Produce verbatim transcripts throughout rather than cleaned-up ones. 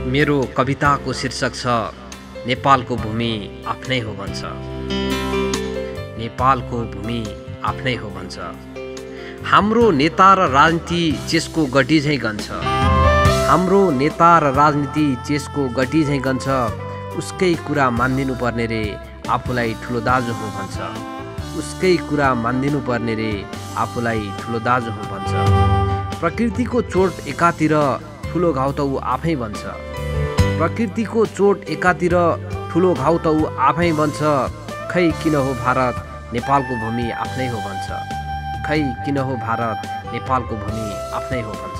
मेरो कविताको शीर्षक छ नेपालको भूमि आफ्नै हो भन्छ। नेपालको भूमि आफ्नै हो भन्छ। हाम्रो नेता र राजनीति चेसको गटी झैँ गन्छ। हाम्रो नेता र राजनीति चेसको गटी झैँ गन्छ। उसकै कुरा मानिदिनु पर्ने रे आफूलाई ठुलो दाजु हो भन्छ। उसकै कुरा मानिदिनु पर्ने रे आफूलाई ठुलो दाजु हो भन्छ। प्रकृतिको चोट एकातिर ठुलो घाउ त ऊ आफै बन्छ। प्रकृतिको चोट एकातिर ठुलो घाउ त ऊ आफै बन्छ। खै किन हो भारत नेपालको भूमि आफ्नै हो भन्छ। खै किन हो भारत नेपालको भूमि आफ्नै हो भन्छ।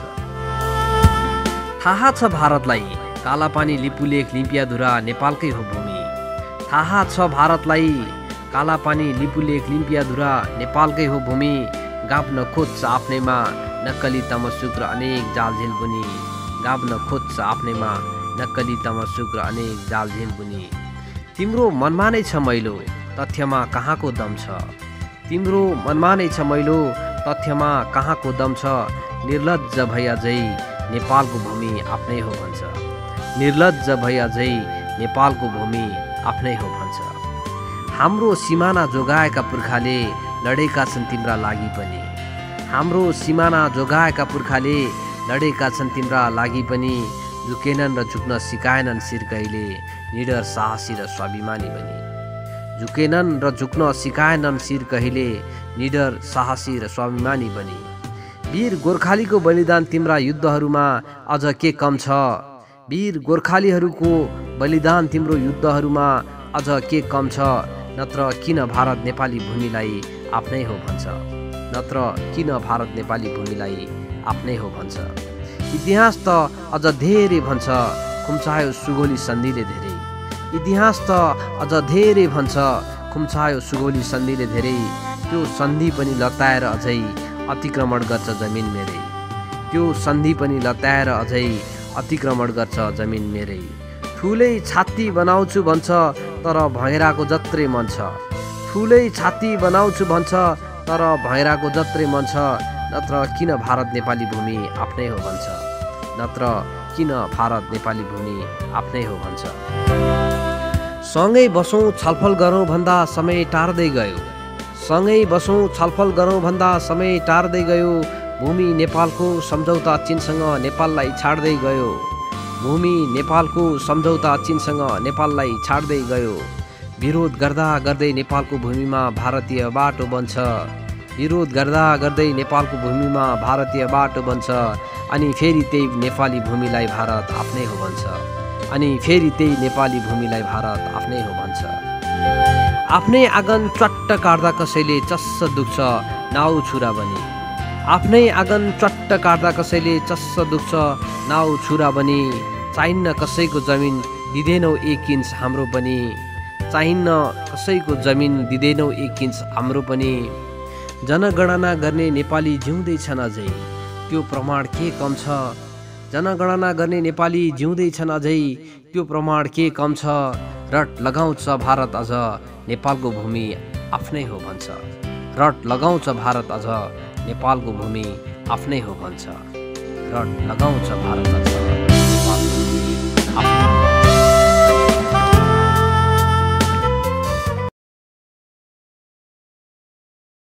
थाहा छ भारतलाई कालापानी लिपुलेख लिम्पियाधुरा नेपालकै हो भूमि। थाहा छ भारतलाई कालापानी लिपुलेख लिम्पियाधुरा नेपालकै हो भूमि। गाप्न खोज्छ आफ्नैमा नक्कली तमसुक र अनेक जालझेल बुनी। गाप्न खोज्छ आफ्नैमा नक्कली तमसुक र अनेक जालझेल बुनी। तिम्रो मनमा नै छ मैलो तथ्यमा कहाँको दम छ। तिम्रो मनमा नै छ मैलो तथ्यमा कहाँको दम छ। निर्लज्ज भई अझै नेपालको भूमि आफ्नै हो भन्छ। निर्लज्ज भई अझै नेपालको भूमि आफ्नै हो भन्छ। हाम्रो सिमाना जोगाएका पुर्खाले लडेका छन् तिम्रा लागि पनि। हाम्रो सिमाना जोगाएका पुर्खाले लडेका छन् तिम्रा लागि पनि। झुकेनन् र झुक्न सिकाएनन् शिर कहिले निडर साहसी र स्वाभिमानी बनी। झुकेनन् र झुक्न सिकाएनन् शिर कहिले निडर साहसी र स्वाभिमानी बनी। वीर गोर्खालीको बलिदान तिम्रा युद्धहरूमा अझ के कम छ। वीर गोर्खालीहरूको बलिदान तिम्रो युद्धहरूमा अझ के कम छ। नत्र किन भारत नेपाली भूमिलाई आफ्नै हो भन्छ। नत्र किन भारत नेपाली भूमिलाई आफ्नै हो भन्छ। इतिहास त अझ धेरै भन्छ खुम्चायो सुगोली सन्धिले धेरै। इतिहास त अझ धेरै भन्छ खुम्चायो सुगोली सन्धिले धेरै। त्यो सन्धि पनि लताएर अझै अतिक्रमण गर्छ जमिन मेरै। त्यो सन्धि पनि लताएर अझै अतिक्रमण गर्छ जमिन मेरै। ठुलै छाती बनाउँछु भन्छ तर भैराको जत्रै मन छ। ठुलै छाती बनाउँछु भन्छ तर भैराको जत्रै मन छ। नत्र किन भारत नेपाली भूमि आफ्नै हो भन्छ। नत्र किन भारत नेपाली भूमि आफ्नै हो भन्छ। सँगै बसौँ छलफल गरौँ भन्दा समय टार्दै गयो। सँगै बसौँ छलफल गरौँ भन्दा समय टार्दै गयो। भूमि नेपालको सम्झौता चीनसँग नेपाललाई छाड्दै गयो। भूमि नेपालको सम्झौता चीनसँग नेपाललाई छाड्दै गयो। विरोध गर्दा गर्दै नेपालको भूमिमा भारतीय बाटो बन्छ। विरोध गर्दा गर्दै नेपालको भूमिमा भारतीय बाटो बन्छ। अनि फेरि त्यही नेपाली भूमिलाई भारत आफ्नै हो भन्छ। अनि फेरि त्यही नेपाली भूमिलाई भारत आफ्नै हो भन्छ। आफ्नै आँगन च्वाट्ट काट्दा कसैले चस्स दुख्छ नाउ छुरा बनी। आफ्नै आँगन च्वाट्ट काट्दा कसैले चस्स दुख्छ नाउ छुरा बनी। चाहिन्न कसैको जमिन दिँदैनौ एक इन्च हाम्रो पनि। चाहिन्न कसैको जमिन दिँदैनौ एक इन्च हाम्रो पनि। जनगणना गर्ने नेपाली जिउँदैछन् अझै त्यो प्रमाण के कम छ। जनगणना गर्ने नेपाली जिउँदैछन् अझै त्यो प्रमाण के कम छ। रट लगाउँछ भारत अझ नेपालको भूमि आफ्नै हो भन्छ। रट लगाउँछ भारत अझ नेपालको भूमि आफ्नै हो भन्छ। रट लगाउँछ भारत अझ नेपालको भूमि आफ्नै